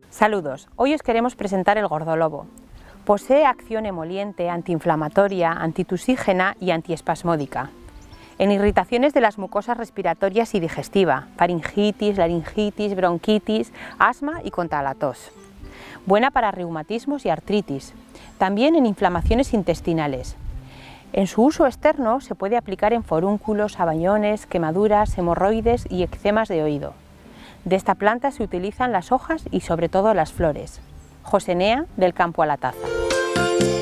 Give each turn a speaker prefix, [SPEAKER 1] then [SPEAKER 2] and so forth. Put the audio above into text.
[SPEAKER 1] Saludos, hoy os queremos presentar el gordolobo. Posee acción emoliente, antiinflamatoria, antitusígena y antiespasmódica. En irritaciones de las mucosas respiratorias y digestiva, faringitis, laringitis, bronquitis, asma y contra la tos. Buena para reumatismos y artritis, también en inflamaciones intestinales. En su uso externo se puede aplicar en forúnculos, abañones, quemaduras, hemorroides y eczemas de oído. De esta planta se utilizan las hojas y sobre todo las flores. Josenea, del campo a la taza.